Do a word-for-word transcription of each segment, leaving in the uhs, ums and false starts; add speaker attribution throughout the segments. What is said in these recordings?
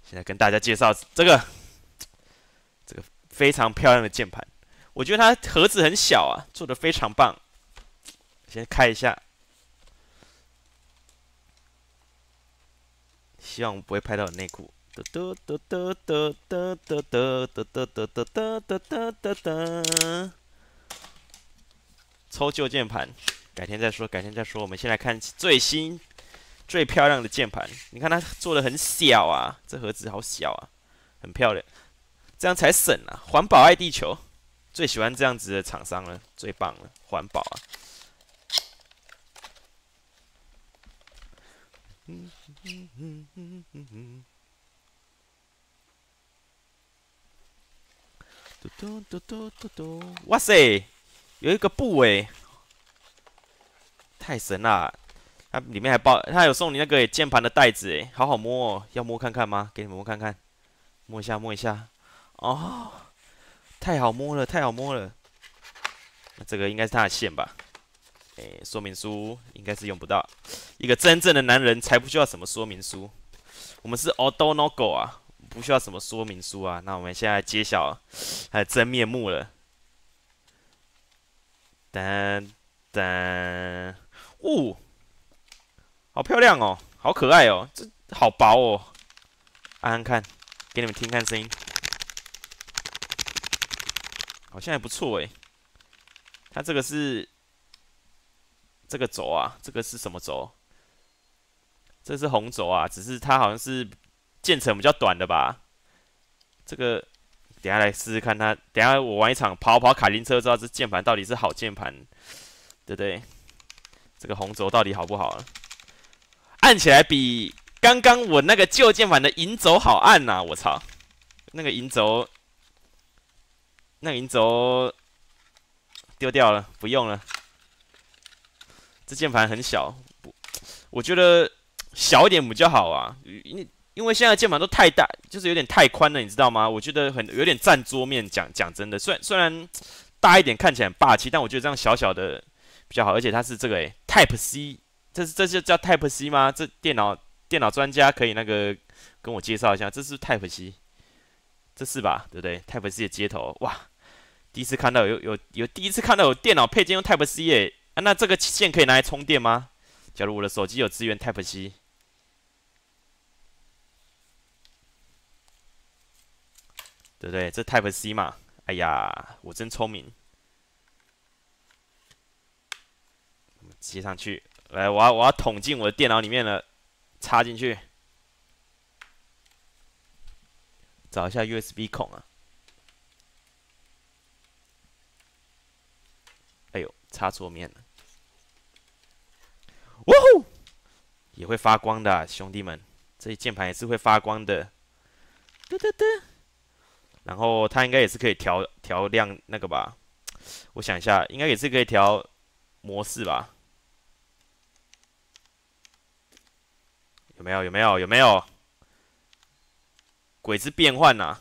Speaker 1: 现在跟大家介绍这个这个非常漂亮的键盘，我觉得它盒子很小啊，做的非常棒。先开一下，希望我不会拍到我内裤。哒哒哒哒哒哒哒哒哒哒哒哒哒哒哒哒。抽旧键盘，改天再说，改天再说。我们先来看最新、最漂亮的键盘。你看它做的很小啊，这盒子好小啊，很漂亮，这样才省啊！环保爱地球，最喜欢这样子的厂商了，最棒了，环保啊！嗯嗯嗯嗯嗯嗯。嘟嘟嘟嘟嘟嘟！哇塞，有一个布诶，太神啦！它里面还包，它有送你那个键盘的袋子诶，好好摸哦，要摸看看吗？给你们摸看看，摸一下摸一下。哦，太好摸了，太好摸了。那这个应该是它的线吧？诶，说明书应该是用不到。一个真正的男人才不需要什么说明书。我们是 Odonogo 啊，不需要什么说明书啊。那我们现在揭晓它的真面目了。噔噔，呜、好漂亮哦，好可爱哦，这好薄哦。按按看，给你们听看声音，好像还不错诶。它这个是这个轴啊，这个是什么轴？这是红轴啊，只是它好像是键程比较短的吧。这个等下来试试看它，等下我玩一场跑跑卡丁车，知道这键盘到底是好键盘，对不对？这个红轴到底好不好？按起来比刚刚我那个旧键盘的银轴好按呐、啊！我操，那个银轴，那个银轴丢掉了，不用了。这键盘很小，我觉得小一点比较好啊。因因为现在键盘都太大，就是有点太宽了，你知道吗？我觉得很有点占桌面。讲讲真的，虽然虽然大一点看起来很霸气，但我觉得这样小小的比较好。而且它是这个诶 Type C，这是这就叫 Type C 吗？这电脑电脑专家可以那个跟我介绍一下，这是 Type C，这是吧？对不对？Type C 的接头，哇，第一次看到有有有第一次看到有电脑配件用 Type C 耶、啊，那这个线可以拿来充电吗？假如我的手机有支援 Type C，对不对？这 Type C 嘛，哎呀，我真聪明。接上去，来，我要我要捅进我的电脑里面了，插进去，找一下 U S B 孔啊。哎呦，插错面了。哇呼，也会发光的、啊，兄弟们，这键盘也是会发光的。嘟嘟嘟。然后它应该也是可以调调亮那个吧？我想一下，应该也是可以调模式吧？有没有？有没有？有没有？鬼子变换呐、啊？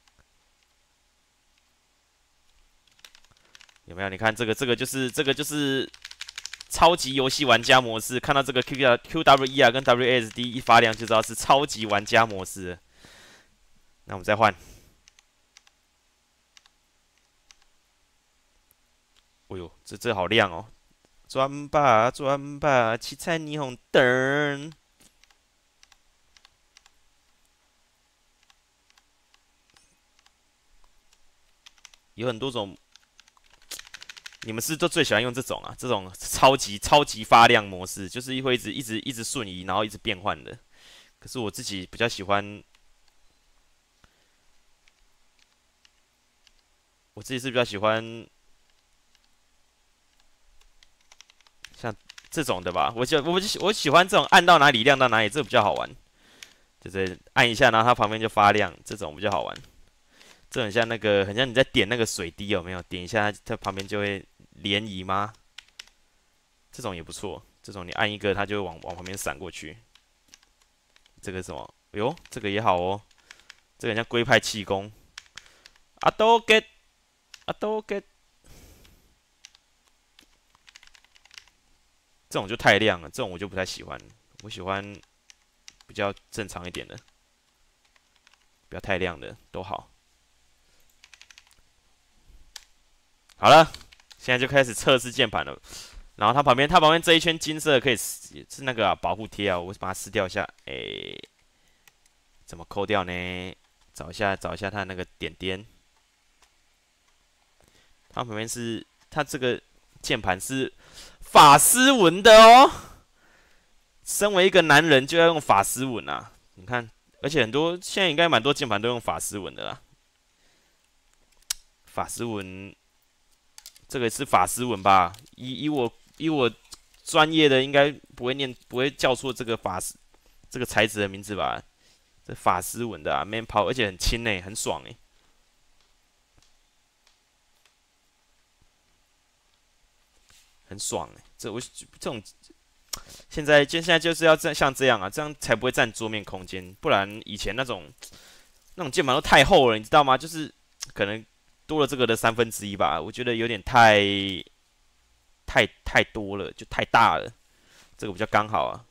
Speaker 1: 有没有？你看这个，这个就是这个就是超级游戏玩家模式。看到这个 Q Q W E R 跟 W A S D 一发亮，就知道是超级玩家模式。那我们再换。哎呦，这这好亮哦！转吧转吧，七彩霓虹灯。有很多种，你们是都最喜欢用这种啊？这种超级超级发亮模式，就是会一直一直一直瞬移，然后一直变换的。可是我自己比较喜欢，我自己是比较喜欢像这种的吧。我喜我我喜欢这种按到哪里亮到哪里，这个比较好玩。就是按一下，然后它旁边就发亮，这种比较好玩。这很像那个，很像你在点那个水滴，有没有？点一下它，它旁边就会涟漪吗？这种也不错。这种你按一个，它就会往往旁边闪过去。这个是什么？哎呦，这个也好哦。这个很像龟派气功。阿都 get， 阿都 get， 这种就太亮了，这种我就不太喜欢。我喜欢比较正常一点的。 不要太亮的都好。好了，现在就开始测试键盘了。然后它旁边，它旁边这一圈金色可以是那个、啊、保护贴啊，我把它撕掉一下。诶，怎么抠掉呢？找一下，找一下它那个点点。它旁边是它这个键盘是法丝纹的哦。身为一个男人就要用法丝纹啊！你看，而且很多现在应该蛮多键盘都用法丝纹的啦。法丝纹，这个是法丝纹吧？以以我以我专业的应该不会念，不会叫错这个法丝这个材质的名字吧？这法丝纹的啊 ，Man Power， 而且很轻诶，很爽诶，很爽诶。这我这种现在就现在就是要这像这样啊，这样才不会占桌面空间，不然以前那种那种键盘都太厚了，你知道吗？就是可能多了这个的三分之一吧，我觉得有点太太太多了，就太大了，这个比较刚好啊。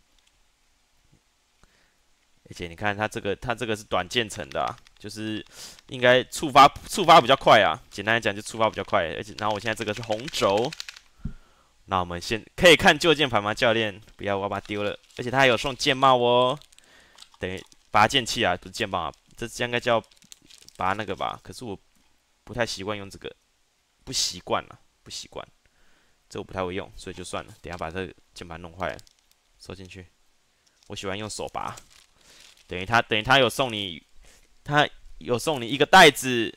Speaker 1: 而且你看它这个，它这个是短键程的啊，就是应该触发触发比较快啊。简单来讲就触发比较快，而且然后我现在这个是红轴，那我们先可以看旧键盘吗？教练，不要我要把它丢了。而且它还有送键帽哦，等于拔键器啊，不是键帽啊，这应该叫拔那个吧？可是我不太习惯用这个，不习惯了，不习惯，这我不太会用，所以就算了。等一下把这个键盘弄坏了，收进去。我喜欢用手拔。等于他等于他有送你，他有送你一个袋子，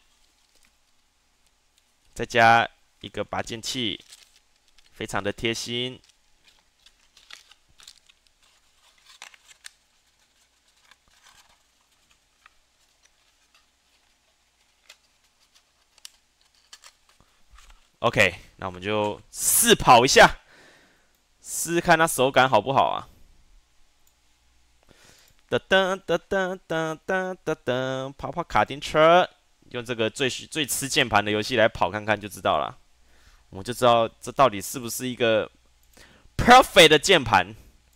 Speaker 1: 再加一个拔键器，非常的贴心。OK， 那我们就试跑一下，试试看它手感好不好啊？噔噔噔噔噔噔噔噔，跑跑卡丁车，用这个最最吃键盘的游戏来跑看看就知道了。我们就知道这到底是不是一个 perfect 的键盘。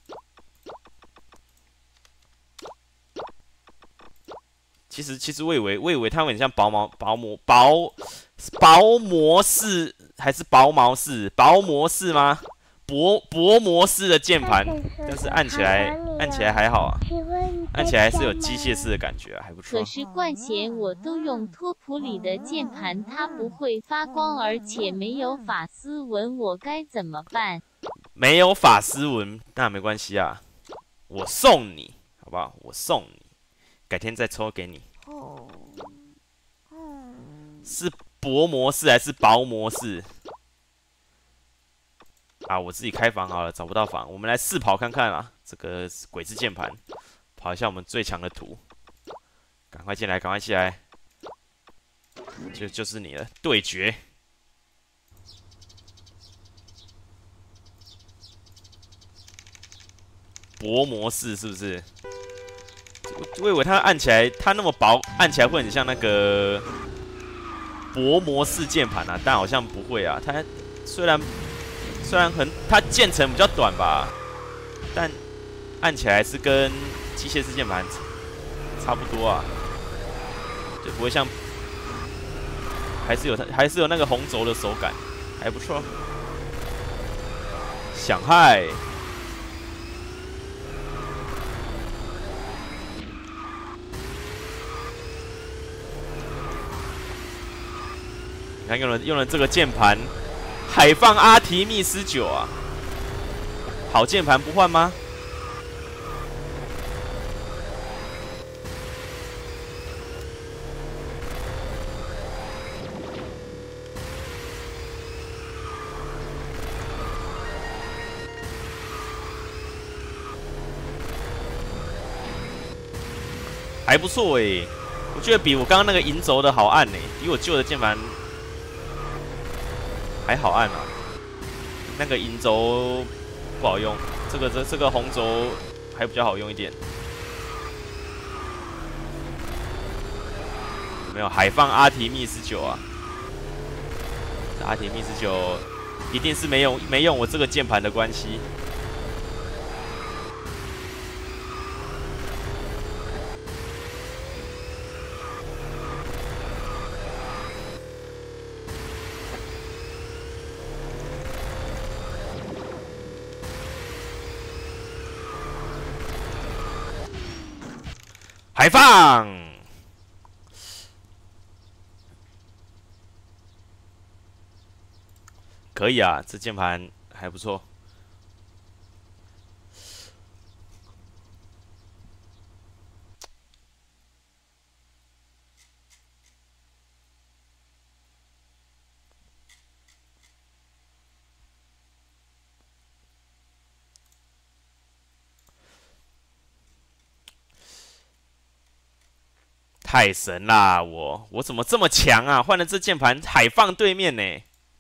Speaker 1: 其实其实我以为我以为它们很像薄毛薄膜薄薄膜式还是薄毛式薄膜式吗？薄薄膜式的键盘，但是按起来按起来还好啊，按起来是有机械式的感觉啊，还不错。
Speaker 2: 可是冠贤我都用托普里的键盘，它不会发光，而且没有法丝纹，我该怎么办？
Speaker 1: 没有法丝纹，那没关系啊，我送你，好不好？我送你，改天再抽给你。是薄膜式还是薄膜式？啊，我自己开房好了，找不到房，我们来试跑看看啊。这个鬼子键盘，跑一下我们最强的图，赶快进来，赶快进来，就就是你了，对决。薄膜式是不是？我以为它按起来，它那么薄，按起来会很像那个薄膜式键盘啊，但好像不会啊。它虽然虽然很，它键程比较短吧，但按起来是跟机械式键盘差不多啊，就不会像，还是有它还是有那个红轴的手感，还不错。想害。你看用了用了这个键盘，海放阿提密斯九啊，好键盘不换吗？还不错诶、欸，我觉得比我刚刚那个银轴的好按诶、欸，比我旧的键盘还好按啊。那个银轴不好用，这个这这个红轴还比较好用一点。有没有海放阿提密斯九啊？这阿提密斯九一定是没用没用我这个键盘的关系。 海放。可以啊，这键盘还不错。太神啦！我我怎么这么强啊？换了这键盘海放对面呢？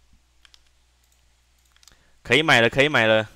Speaker 1: 可以买了，可以买了。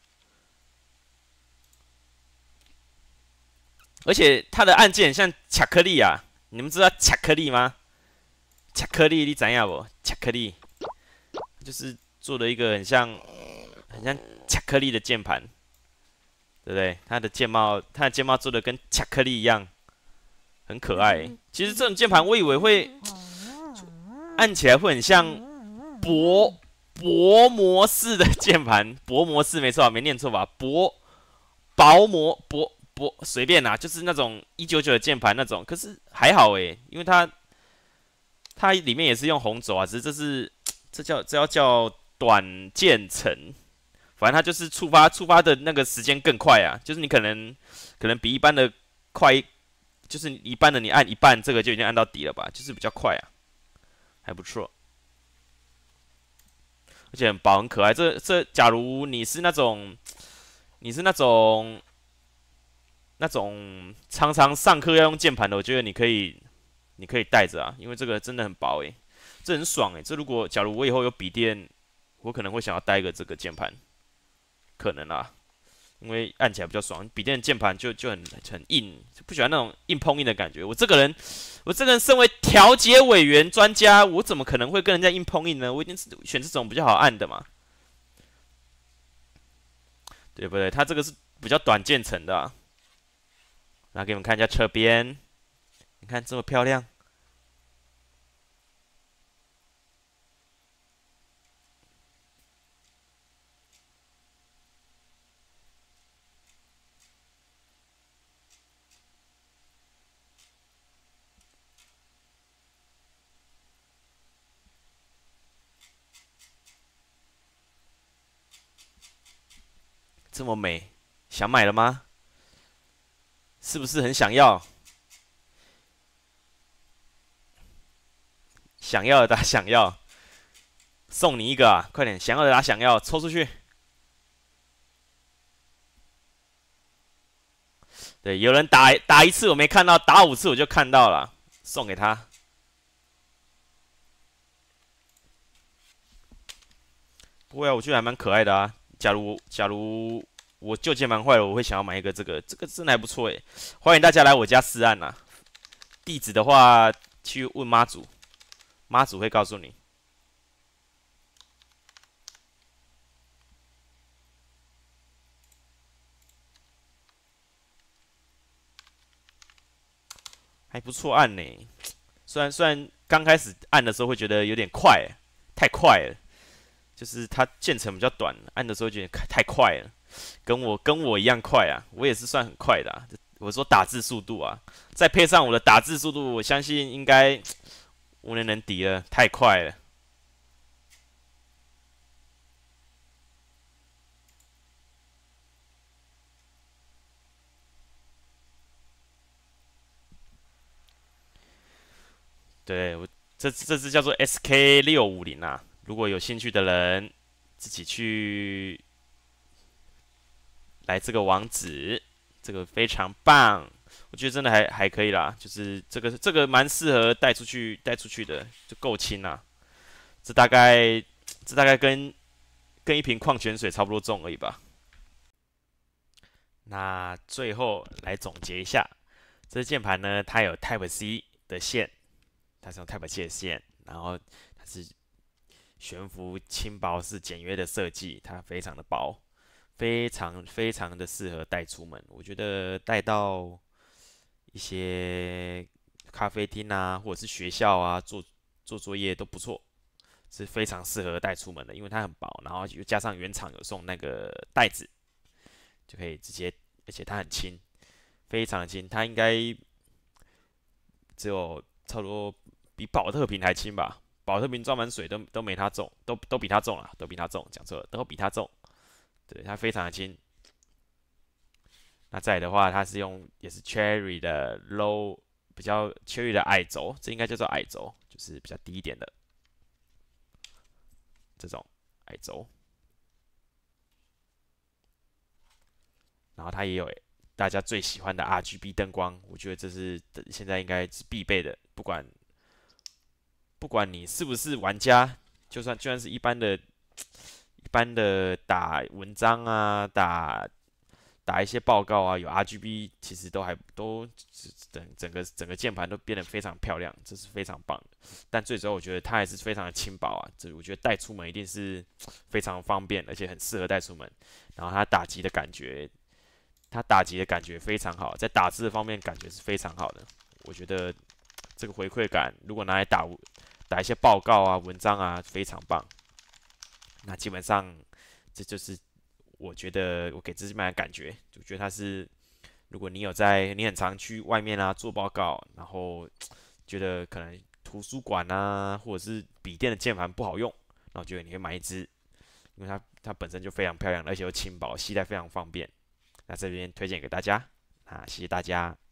Speaker 1: 而且它的按键很像巧克力啊！你们知道巧克力吗？巧克力你怎样不？巧克力就是做了一个很像很像巧克力的键盘，对不对？它的键帽，它的键帽做的跟巧克力一样，很可爱。其实这种键盘我以为会按起来会很像薄薄膜式的键盘，薄膜式没错，没念错吧？薄薄膜薄薄随便啦、啊，就是那种一九九的键盘那种。可是还好诶，因为它它里面也是用红轴啊，只是这是这叫这要叫短键程。反正它就是触发触发的那个时间更快啊，就是你可能可能比一般的快，就是一般的你按一半，这个就已经按到底了吧，就是比较快啊，还不错，而且很薄很可爱。这这，假如你是那种你是那种那种常常上课要用键盘的，我觉得你可以你可以带着啊，因为这个真的很薄诶，这很爽诶。这如果假如我以后有笔电，我可能会想要带一个这个键盘，可能啦。因为按起来比较爽，笔电键盘就就很很硬，不喜欢那种硬碰硬的感觉。我这个人，我这个人身为调解委员专家，我怎么可能会跟人家硬碰硬呢？我一定是选这种比较好按的嘛，对不对？它这个是比较短键程的、啊。来给你们看一下侧边，你看这么漂亮，这么美，想买了吗？是不是很想要？想要的打想要，送你一个啊！快点，想要的打想要，抽出去。对，有人打打一次我没看到，打五次我就看到了，送给他。不会啊，我觉得还蛮可爱的啊。假如假如我旧键盘坏了，我会想要买一个这个，这个真的还不错诶。欢迎大家来我家试案呐、啊。地址的话，去问妈祖，妈祖会告诉你。还不错按呢，虽然虽然刚开始按的时候会觉得有点快，太快了，就是它键程比较短，按的时候觉得太快了，跟我跟我一样快啊，我也是算很快的、啊。我说打字速度啊，再配上我的打字速度，我相信应该无人能敌了，太快了。对我这这支叫做 S K 六五零啊，如果有兴趣的人，自己去来这个网址，这个非常棒，我觉得真的还还可以啦，就是这个这个蛮适合带出去带出去的，就够轻啦。这大概这大概跟跟一瓶矿泉水差不多重而已吧。那最后来总结一下，这键盘呢，它有 Type C 的线，它是用 Type C 的线，然后它是悬浮轻薄是简约的设计，它非常的薄，非常非常的适合带出门。我觉得带到一些咖啡厅啊，或者是学校啊，做做作业都不错，是非常适合带出门的，因为它很薄，然后又加上原厂有送那个袋子，就可以直接，而且它很轻，非常的轻，它应该只有差不多比保特瓶还轻吧。保特瓶装满水都都没它重，都都比它重了，都比它重，讲错了，都比它重。对，它非常的轻。那再来的话，它是用也是 Cherry 的 low 比较 Cherry 的矮轴，这应该叫做矮轴，就是比较低一点的这种矮轴。然后它也有大家最喜欢的 R G B 灯光，我觉得这是现在应该是必备的，不管不管你是不是玩家，就算就算是一般的、一般的打文章啊、打打一些报告啊，有 R G B，其实都还都整整个整个键盘都变得非常漂亮，这是非常棒的。但最主要我觉得它还是非常的轻薄啊，这我觉得带出门一定是非常方便，而且很适合带出门。然后它打击的感觉，它打击的感觉非常好，在打字的方面感觉是非常好的。我觉得这个回馈感，如果拿来打打一些报告啊、文章啊，非常棒。那基本上这就是我觉得我给这支麦的感觉，就觉得它是，如果你有在你很常去外面啊做报告，然后觉得可能图书馆啊或者是笔电的键盘不好用，那我觉得你会买一支，因为它它本身就非常漂亮，而且又轻薄，携带非常方便。那这边推荐给大家，啊，谢谢大家。